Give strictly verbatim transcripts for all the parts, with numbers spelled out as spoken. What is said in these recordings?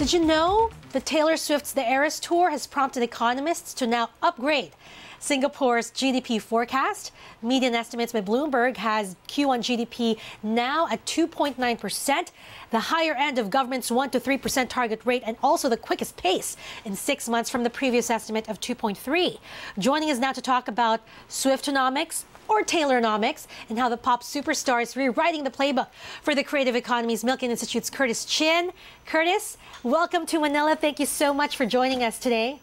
Did you know that Taylor Swift's The Eras Tour has prompted economists to now upgrade Singapore's G D P forecast? Median estimates by Bloomberg has Q one G D P now at two point nine percent, the higher end of government's one to three percent target rate, and also the quickest pace in six months from the previous estimate of two point three. Joining us now to talk about Swiftonomics, or Tayloronomics, and how the pop superstar is rewriting the playbook for the creative economy's Milken Institute's Curtis Chin. Curtis, welcome to Manila. Thank you so much for joining us today.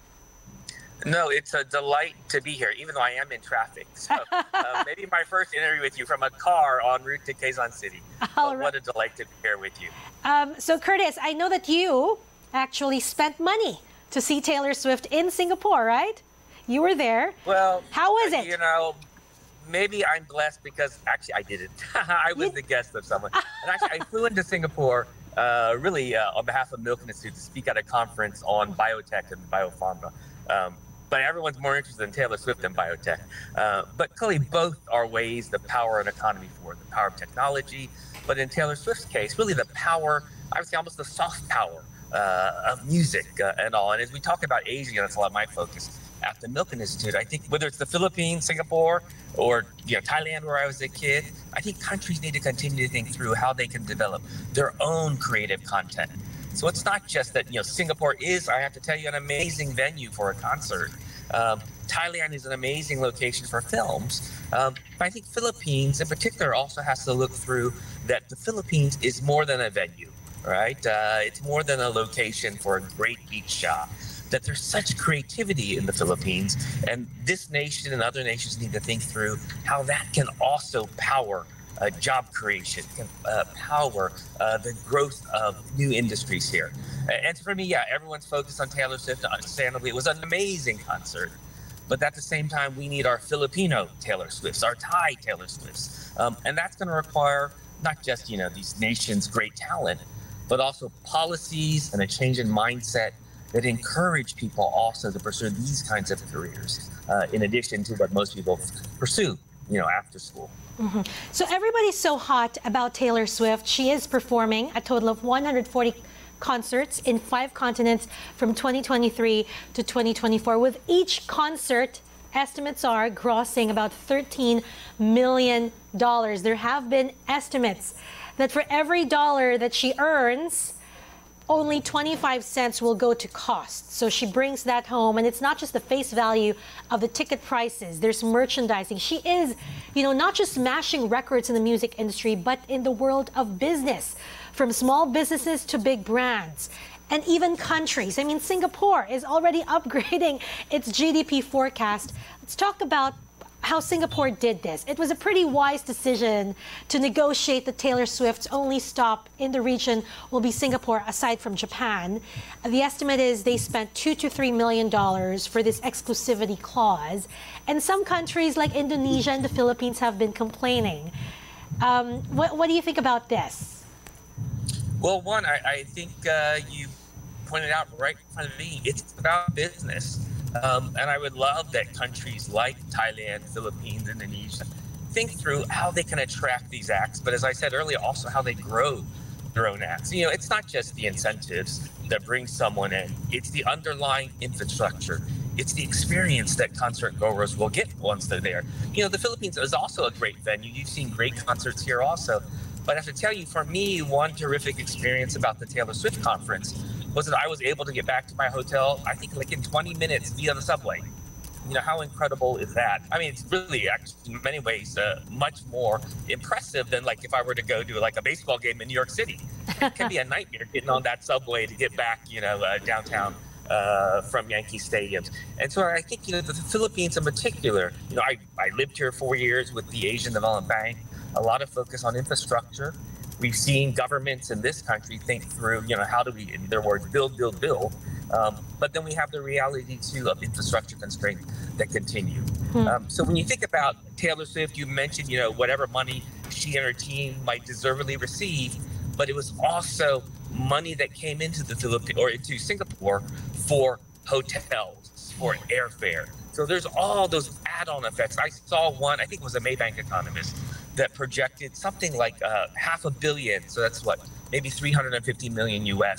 No, it's a delight to be here, even though I am in traffic. So uh, maybe my first interview with you from a car en route to Quezon City. But what a delight to be here with you. Um, so, Curtis, I know that you actually spent money to see Taylor Swift in Singapore, right? You were there. Well, how was it? You know, maybe I'm blessed because actually I didn't. I was you... the guest of someone. And actually, I flew into Singapore uh, really uh, on behalf of Milken Institute to speak at a conference on biotech and biopharma. Um, but everyone's more interested in Taylor Swift than biotech. Uh, but clearly both are ways to power an economy forward, the power of technology. But in Taylor Swift's case, really the power, I would say almost the soft power uh, of music uh, and all. And as we talk about Asia, that's a lot of my focus at the Milken Institute. I think whether it's the Philippines, Singapore, or you know Thailand, where I was a kid, I think countries need to continue to think through how they can develop their own creative content. So it's not just that, you know, Singapore is, I have to tell you, an amazing venue for a concert. Um, Thailand is an amazing location for films. Um, but I think Philippines in particular also has to look through that the Philippines is more than a venue, right? Uh, it's more than a location for a great beach shop. That there's such creativity in the Philippines, and this nation and other nations need to think through how that can also power Uh, job creation, can uh, power uh, the growth of new industries here. And for me, yeah, everyone's focused on Taylor Swift. Understandably, it was an amazing concert. But at the same time, we need our Filipino Taylor Swifts, our Thai Taylor Swifts. Um, and that's going to require not just, you know, these nations' great talent, but also policies and a change in mindset that encourage people also to pursue these kinds of careers, uh, in addition to what most people pursue, you know, after school. Mm-hmm. So everybody's so hot about Taylor Swift. She is performing a total of one hundred forty concerts in five continents from twenty twenty-three to twenty twenty-four, with each concert, estimates are, grossing about thirteen million dollars. There have been estimates that for every dollar that she earns, only twenty-five cents will go to cost. So she brings that home, and it's not just the face value of the ticket prices. There's merchandising. She is, you know, not just smashing records in the music industry, but in the world of business, from small businesses to big brands, and even countries. I mean, Singapore is already upgrading its G D P forecast. Let's talk about how Singapore did this. It was a pretty wise decision to negotiate that Taylor Swift's only stop in the region will be Singapore, aside from Japan. The estimate is they spent two to three million dollars for this exclusivity clause, and some countries like Indonesia and the Philippines have been complaining. Um, what, what do you think about this? Well, one, I, I think uh, you pointed out right in front of me. It's about business. Um, and I would love that countries like Thailand, Philippines, Indonesia think through how they can attract these acts. But as I said earlier, also how they grow their own acts. You know, it's not just the incentives that bring someone in. It's the underlying infrastructure. It's the experience that concert goers will get once they're there. You know, the Philippines is also a great venue. You've seen great concerts here also. But I have to tell you, for me, one terrific experience about the Taylor Swift conference was that I was able to get back to my hotel, I think like in twenty minutes via the subway. You know, how incredible is that? I mean, it's really actually in many ways uh, much more impressive than like if I were to go to like a baseball game in New York City. It can be a nightmare getting on that subway to get back, you know, uh, downtown uh, from Yankee stadiums. And so I think, you know, the Philippines in particular, you know, I, I lived here four years with the Asian Development Bank, a lot of focus on infrastructure. We've seen governments in this country think through, you know, how do we, in their words, build, build, build. Um, but then we have the reality, too, of infrastructure constraints that continue. Hmm. Um, so when you think about Taylor Swift, you mentioned, you know, whatever money she and her team might deservedly receive, but it was also money that came into the Philippines or into Singapore for hotels, for airfare. So there's all those add-on effects. I saw one, I think it was a Maybank economist, that projected something like uh, half a billion, so that's what, maybe three hundred fifty million U S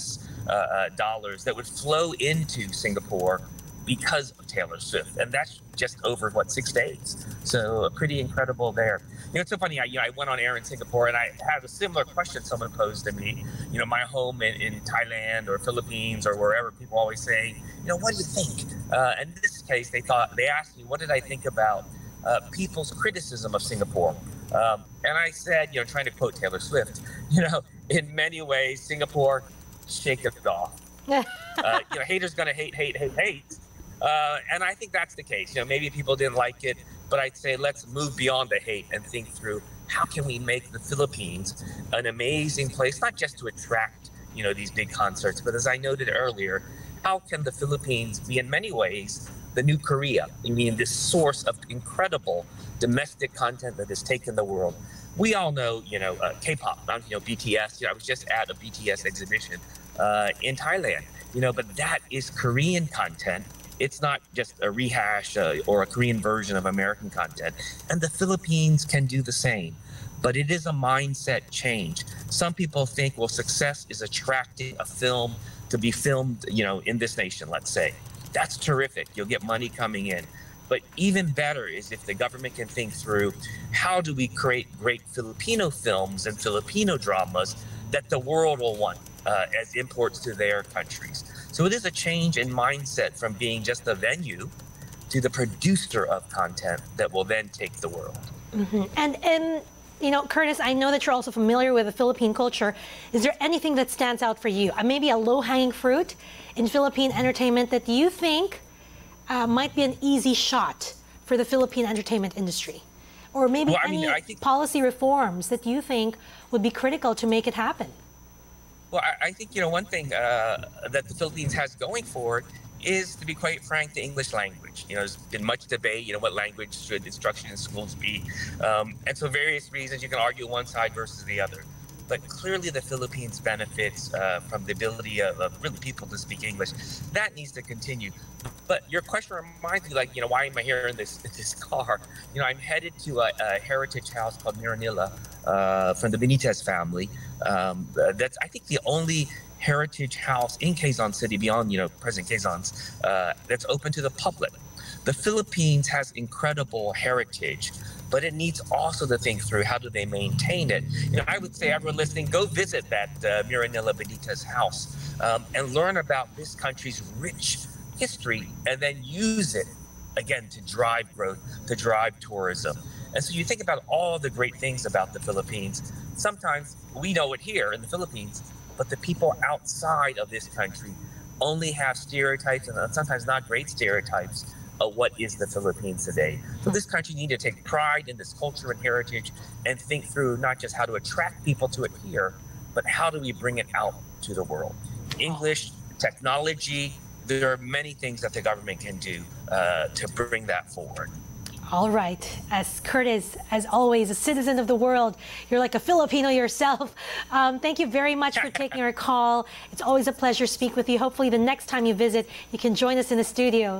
uh, uh, dollars that would flow into Singapore because of Taylor Swift, and that's just over what six days. So pretty incredible there. You know, it's so funny. I, you know, I went on air in Singapore, and I had a similar question someone posed to me. You know, my home in, in Thailand or Philippines or wherever, people always say, you know, what do you think? Uh, in this case, they thought they asked me, what did I think about uh, people's criticism of Singapore? Um, and I said, you know, trying to quote Taylor Swift, you know, in many ways, Singapore, shake it off. uh, you know, haters gonna hate, hate, hate, hate. Uh, and I think that's the case. You know, maybe people didn't like it, but I'd say let's move beyond the hate and think through how can we make the Philippines an amazing place, not just to attract, you know, these big concerts, but as I noted earlier, how can the Philippines be in many ways the new Korea? I mean, this source of incredible domestic content that has taken the world. We all know, you know, uh, K-pop, you know, B T S. You know, I was just at a B T S exhibition uh, in Thailand, you know, but that is Korean content. It's not just a rehash uh, or a Korean version of American content. And the Philippines can do the same. But it is a mindset change. Some people think, well, success is attracting a film to be filmed, you know, in this nation, let's say. That's terrific. You'll get money coming in. But even better is if the government can think through how do we create great Filipino films and Filipino dramas that the world will want uh, as imports to their countries. So it is a change in mindset from being just a venue to the producer of content that will then take the world. Mm-hmm. And, and, you know, Curtis, I know that you're also familiar with the Philippine culture. Is there anything that stands out for you? Uh, maybe a low-hanging fruit in Philippine entertainment that you think uh, might be an easy shot for the Philippine entertainment industry? Or maybe well, I any mean, I think... policy reforms that you think would be critical to make it happen? Well, I, I think, you know, one thing uh, that the Philippines has going for it is, to be quite frank, the English language. You know, there's been much debate, you know, what language should instruction in schools be. Um, and so various reasons you can argue one side versus the other. But clearly the Philippines benefits uh, from the ability of, of really people to speak English. That needs to continue. But your question reminds me, like, you know, why am I here in this, in this car? You know, I'm headed to a, a heritage house called Miranilla uh, from the Benitez family. Um, that's, I think, the only heritage house in Quezon City beyond, you know, President Quezon's, uh, that's open to the public. The Philippines has incredible heritage, but it needs also to think through how do they maintain it. You know, I would say everyone listening, go visit that uh, Miranilla Benitez house um, and learn about this country's rich history and then use it, again, to drive growth, to drive tourism. And so you think about all the great things about the Philippines. Sometimes we know it here in the Philippines, but the people outside of this country only have stereotypes, and sometimes not great stereotypes, of what is the Philippines today. So this country needs to take pride in this culture and heritage and think through not just how to attract people to it here, but how do we bring it out to the world. English, technology, there are many things that the government can do uh, to bring that forward. All right. As Curtis, as always, a citizen of the world, you're like a Filipino yourself. Um, thank you very much for taking our call. It's always a pleasure to speak with you. Hopefully the next time you visit, you can join us in the studio.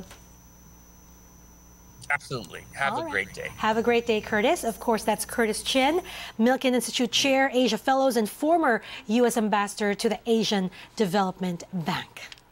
Absolutely. Have All a right. great day. Have a great day, Curtis. Of course, that's Curtis Chin, Milken Institute Chair, Asia Fellows, and former U S Ambassador to the Asian Development Bank.